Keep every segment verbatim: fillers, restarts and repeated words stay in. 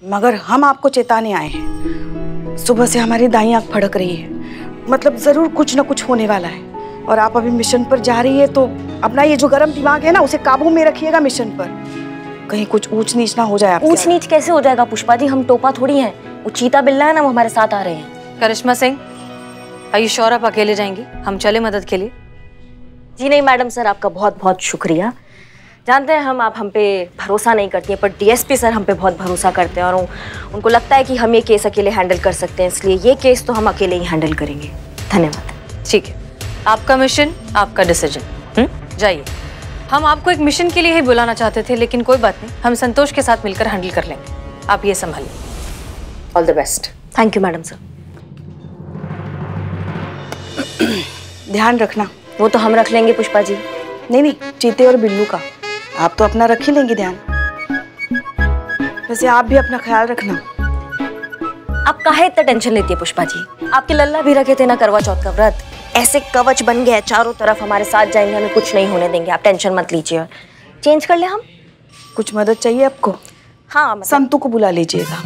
मगर हम आपको चेताने आए हैं। सुबह से हमारी दाई आंख फड़क रही है, मतलब जरूर कुछ ना कुछ होने वाला है। और आप अभी मिशन पर जा रही है तो अपना ये जो गर्म दिमाग है ना, उसे काबू में रखिएगा मिशन पर। कहीं कुछ ऊंच नीच ना हो जाए। ऊंच नीच कैसे हो जाएगा पुष्पा जी, हम टोपा थोड़ी हैं। वो चीता बिल्ला है ना, वो हमारे साथ आ रहे हैं। Karishma Singh, are you sure आप अकेले जाएंगी? हम चले मदद के लिए? जी नहीं मैडम सर, आपका बहुत बहुत शुक्रिया। जानते हैं हम आप हम पे भरोसा नहीं करती हैं, पर डीएसपी सर हम पे बहुत भरोसा करते हैं और उनको लगता है कि हम ये केस अकेले हैंडल कर सकते हैं, इसलिए ये केस तो हम अकेले ही हैंडल करेंगे। धन्यवाद। ठीक है, आपका मिशन, आपका डिसीजन। जाइए। हम आपको एक मिशन के लिए ही बुलाना चाहते थे, लेकिन कोई बात नहीं, हम संतोष के साथ मिलकर हैंडल कर लेंगे। आप ये संभालिए। All the best. Thank you madam sir. ध्यान रखना। वो तो हम रख लेंगे पुष्पा जी। नहीं नहीं, चीते और बिल्लू का आप तो अपना रख ही लेंगे ध्यान। वैसे आप भी अपना ख्याल रखना। आप काहे इतना टेंशन लेती है पुष्पा जी? आपके लल्ला भी रखे थे ना करवा चौथ का व्रत, ऐसे कवच बन गया, चारों तरफ हमारे साथ जाएंगे, हमें कुछ नहीं होने देंगे। आप टेंशन मत लीजिए। चेंज कर ले हम। कुछ मदद चाहिए आपको? हाँ मतलब... संतू को बुला लीजिएगा।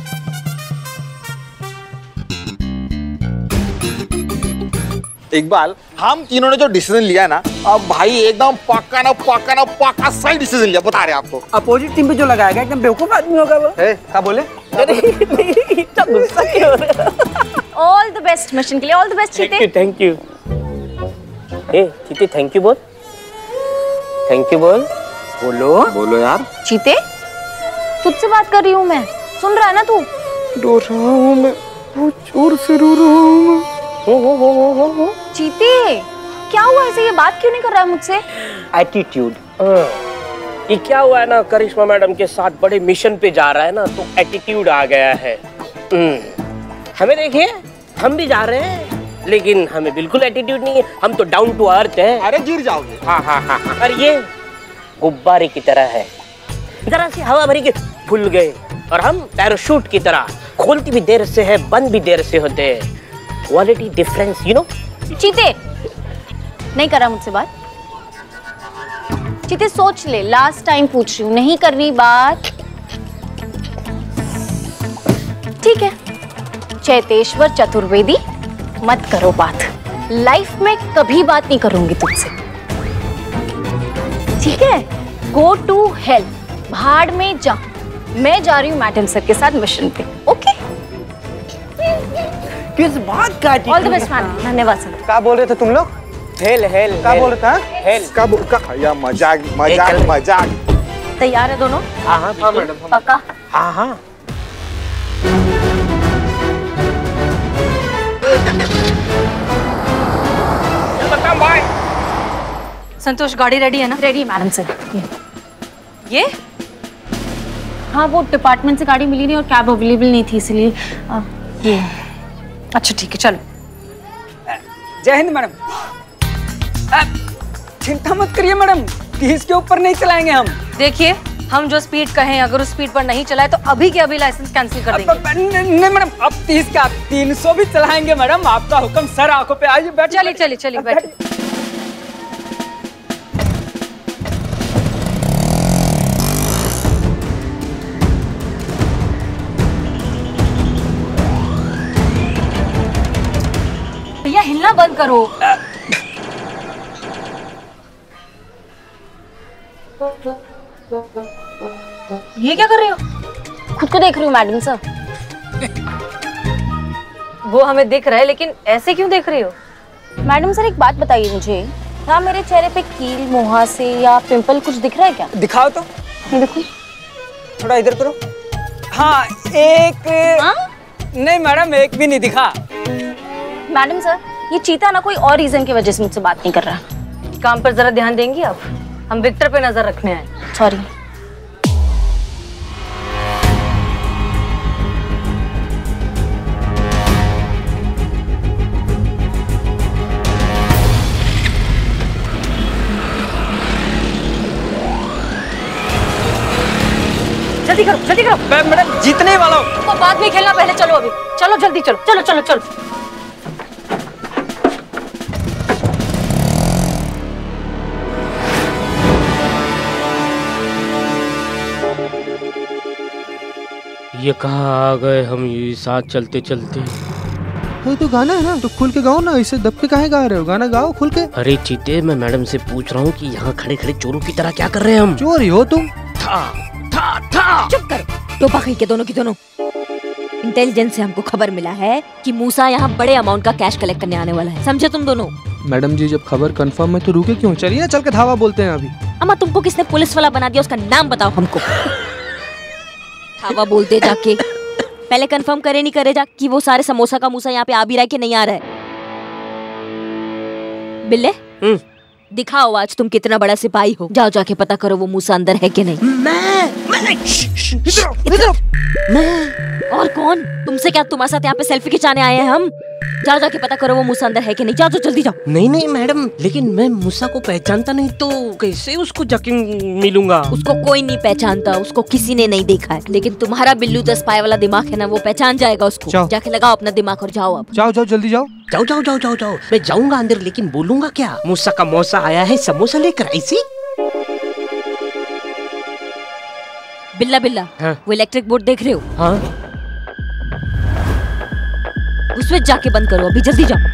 इकबाल, हम तीनों ने जो डिसीजन लिया ना, अब भाई एकदम पक्का ना पक्का ना पक्का सही डिसीजन लिया, बता रहे आपको। अपोजिट टीम पे जो लगाया गया एकदम बेवकूफ आदमी होगा वो। ए, क्या बोले? इतना गुस्सा क्यों हो रहा है? ऑल द बेस्ट मिशन के लिए। ऑल द बेस्ट चीते। Thank you. ए चीते, थैंक यू बोल। थैंक यू बोल। बोलो बोलो यार। चीते, तुझसे बात कर रही हूँ मैं, सुन रहा है ना तू? रो रहा हूँ मैं, बहुत जोर से रो रहा हूँ। हो हो हो हो हो हो चीते, क्या हुआ ऐसे? ये बात क्यों नहीं कर रहा है मुझसे? एटीट्यूड। ये क्या हुआ है ना, करिश्मा मैडम के साथ बड़े मिशन पे जा रहा है ना, तो एटीट्यूड आ गया है। हमें देखिए, हम भी जा रहे हैं लेकिन हमें बिल्कुल एटीट्यूड नहीं है, हम तो डाउन टू अर्थ है। अरे गिर जाओगे। हाँ हाँ हाँ हाँ। और ये गुब्बारे की तरह है, जरा सी हवा भरी के फूल गए, और हम पैराशूट की तरह खोलती भी देर से है, बंद भी देर से होते हैं। Quality difference, you know. चीते, नहीं कर रहा मुझसे बात? चीते सोच ले, लास्ट टाइम पूछ रही हूँ, नहीं कर रही बात? ठीक है, चैतेश्वर चतुर्वेदी, मत करो बात। लाइफ में कभी बात नहीं करूंगी तुझसे, ठीक है? गो टू हेल, भाड़ में जा। मैं जा रही हूँ मैडम सर के साथ मिशन पे। ओके? किस बात का? All the best ma'am. धन्यवाद सर। क्या बोल रहे थे तुम लोग? हेल हेल। क्या बोल रहे थे? हेल। क्या बोल का? या मजाक मजाक मजाक। तैयार है दोनों? हाँ हाँ हाँ मैडम। पक्का? हाँ हाँ। बाय। संतोष, गाड़ी रेडी है ना? Ready madam sir. ये हाँ, वो डिपार्टमेंट से गाड़ी मिली नहीं और कैब अवेलेबल नहीं थी, इसलिए ये। अच्छा ठीक है, चलो। जय हिंद मैडम। चिंता मत करिए मैडम, तीस के ऊपर नहीं चलाएंगे हम। देखिए, हम जो स्पीड कहें, अगर उस स्पीड पर नहीं चलाए तो अभी के अभी लाइसेंस कैंसिल कर देंगे। नहीं मैडम, अब तीस का तीन सौ भी चलाएंगे मैडम, आपका हुक्म सर। आंखों पे आइए, बैठ। चलिए चलिए चलिए, बैठ। भैया हिलना बंद करो। ये क्या कर रहे हो? खुद को देख रही हूँ मैडम सर। वो हमें दिख रहा है, लेकिन ऐसे क्यों देख रही हो? मैडम सर एक बात बताइए मुझे, क्या मेरे चेहरे पे कील, मुहासे या पिंपल कुछ दिख रहा है क्या? दिखाओ तो। ये देखो। थोड़ा इधर करो। हाँ एक। हाँ? नहीं मैडम, एक भी नहीं दिखा। मैडम सर, ये चीता ना कोई और रीजन की वजह से मुझसे बात नहीं कर रहा। काम पर जरा ध्यान देंगी आप? हम विक्टर पे नजर रखने आए। सॉरी। जल्दी करो, जल्दी करो। मैडम जीतने वाला हूँ। तो बाद में खेलना, पहले चलो। अभी चलो, जल्दी चलो, चलो चलो चलो। ये कहाँ आ गए हम ये साथ चलते चलते। ये तो गाना है ना, तो खुल के गाओ ना, इसे दब के काहे गा रहे हो? गाना गाओ खुल के। अरे चीते, मैं मैडम से पूछ रहा हूँ कि यहाँ खड़े खड़े चोरों की तरह क्या कर रहे हैं हम? चोर ही हो तुम। था था था। चुप करो, टोपा कहीं के दोनों की दोनों। इंटेलिजेंस से हमको खबर मिला है कि मूसा यहाँ बड़े अमाउंट का कैश कलेक्ट करने आने वाला है, समझे तुम दोनों? मैडम जी जब खबर कंफर्म है तो रुके क्यों? चलिए ना चल के धावा बोलते हैं अभी। अम्मा तुमको किसने पुलिस वाला बना दिया, उसका नाम बताओ हमको। धावा बोलते जाके पहले कंफर्म करे नहीं करे जा कि वो सारे समोसा का मूसा यहाँ पे आ भी रहा है कि नहीं आ रहा है। बिल्ले दिखाओ आज तुम कितना बड़ा सिपाही हो। जाओ जाके पता करो वो मूसा अंदर है कि नहीं। मैं मैं इधर मैं और कौन? तुमसे क्या, तुम्हारे साथ यहाँ पे सेल्फी खिंचाने आए हैं हम। जाओ जाके पता करो वो मूसा अंदर है कि नहीं। जाओ, जल्दी जाओ। नहीं नहीं मैडम, लेकिन मैं मूसा को पहचानता नहीं तो कैसे उसको जाके मिलूंगा? उसको कोई नहीं पहचानता, उसको किसी ने नहीं देखा है, लेकिन तुम्हारा बिल्लू दस पाए वाला दिमाग है ना, वो पहचान जाएगा उसको। जाके लगाओ अपना दिमाग और जाओ। अब जाओ जाओ जल्दी जाओ। जाओ जाओ जाओ जाओ जाओ। मैं जाऊंगा अंदर, लेकिन बोलूंगा क्या? मूसा का मौसा आया है समोसा लेकर, ऐसी। बिल्ला बिल्ला हाँ? वो इलेक्ट्रिक बोर्ड देख रहे हो? हाँ। उसमें जाके बंद करो अभी, जल्दी जाओ।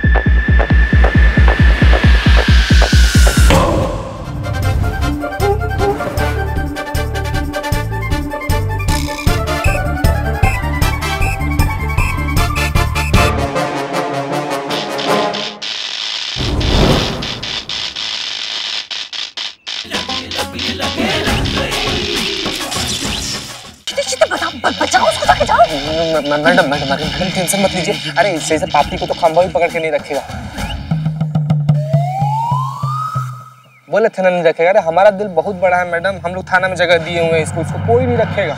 मैडम मैडम मैडम टेंशन मत लीजिए। अरे इससे से पापी को तो खंभा भी पकड़ के नहीं रखेगा। बोले थाना नहीं रखेगा। अरे हमारा दिल बहुत बड़ा है मैडम, हम लोग थाना में जगह दिए हुए हैं इसको, इसको कोई नहीं रखेगा।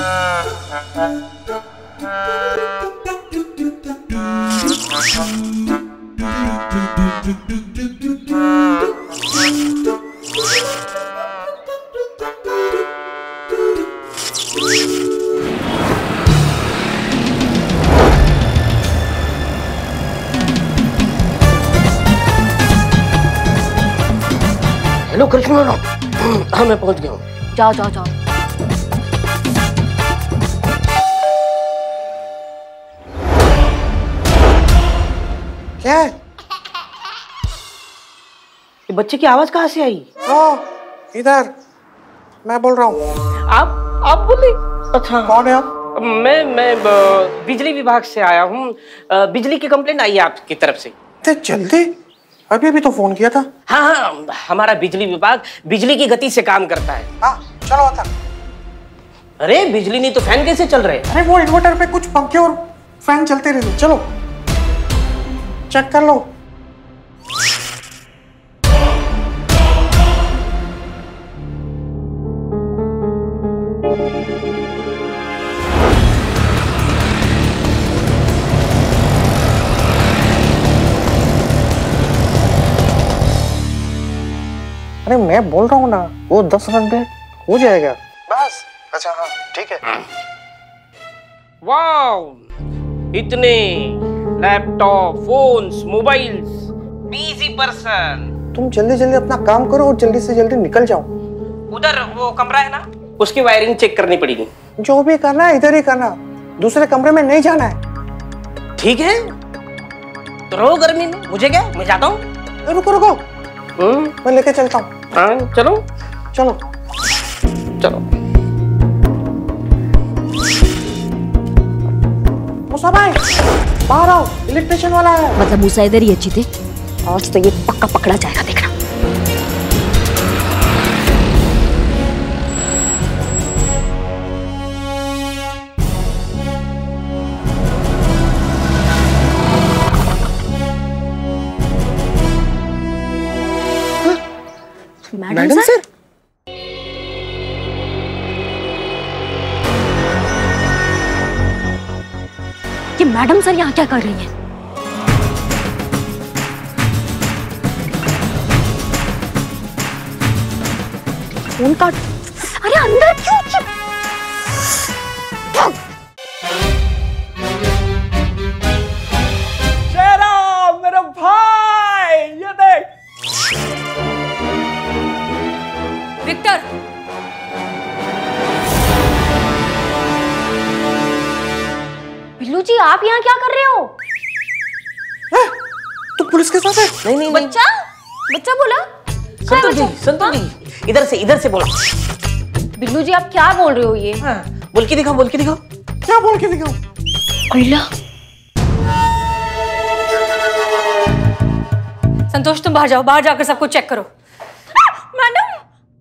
हेलो करिश्मा, हाँ मैं पहुंच गया हूँ। जाओ जाओ जाओ। क्या है? ये बच्चे की आवाज कहाँ से आई? ओ, इधर मैं बोल रहा हूँ। आप आप बोले? अच्छा कौन है आप? मैं मैं बिजली विभाग से आया हूँ। बिजली की कंप्लेंट आई है आपकी तरफ से। इतने जल्दी? अभी अभी तो फोन किया था। हाँ हाँ, हमारा बिजली विभाग बिजली की गति से काम करता है। हाँ चलो आता। अरे बिजली नहीं तो फैन कैसे चल रहे? अरे वो इन्वर्टर पे कुछ पंखे और फैन चलते रहते। चलो चेक कर लो। अरे मैं बोल रहा हूँ ना, वो दस रन पे हो जाएगा बस। अच्छा हाँ ठीक है। वाव, इतने laptop, phones, mobiles, busy person. तुम जल्दी जल्दी अपना काम करो और जल्दी से जल्दी निकल जाओ। उधर वो कमरा है ना, उसकी वायरिंग चेक करनी पड़ेगी। जो भी करना है इधर ही करना, दूसरे कमरे में नहीं जाना है। ठीक है तो रहो गर्मी में, मुझे क्या, मैं जाता हूँ। रुको रुको, मैं लेके चलता हूँ। हाँ चलो चलो चलो। मूसा भाई बाहर आओ, इलेक्ट्रिशियन वाला है। मतलब मूसा इधर ही अच्छी थे। आज तो ये पक्का पकड़ा जाएगा, देखना। मैडम सर, ये मैडम सर यहाँ क्या कर रही हैं? फोन काट। अरे अंदर क्यों? शेरा मेरा भाई, ये देख। विक्टर, बिल्लू जी आप यहाँ क्या कर रहे हो? तो पुलिस के साथ है? नहीं नहीं बच्चा बच्चा बोला। संतोष जी, संतोष जी, इधर से इधर से बोला। बिल्लू जी आप क्या बोल रहे हो ये? हाँ, बोल के दिखाओ, बोल के दिखाओ। क्या बोल के दिखाओ? संतोष तुम बाहर जाओ, बाहर जाकर सबको चेक करो। मैडम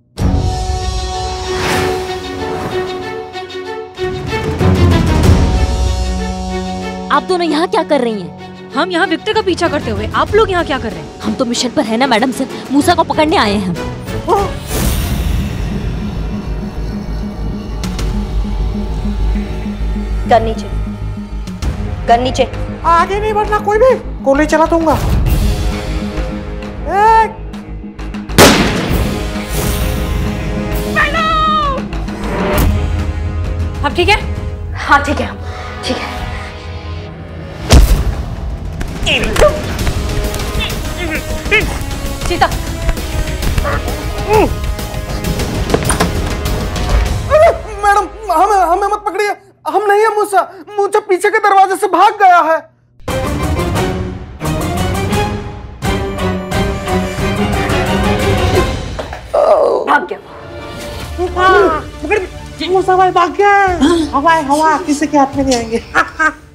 आप दोनों यहाँ क्या कर रही हैं? हम यहाँ विक्टर का पीछा करते हुए, आप लोग यहाँ क्या कर रहे हैं? हम तो मिशन पर है ना मैडम सर, मूसा को पकड़ने आए हैं हम। गन नीचे, गन नीचे। आगे नहीं बढ़ना कोई भी, गोली चला दूंगा। अब ठीक है? हाँ ठीक है, हम ठीक है। सीता मैडम हमें हमें मत पकड़िए, हम नहीं है मूसा। मूसा पीछे के दरवाजे से भाग गया है। भाग गया। मूसा भाई भाग गया। हवा हवा किसी के हाथ में नहीं आएंगे।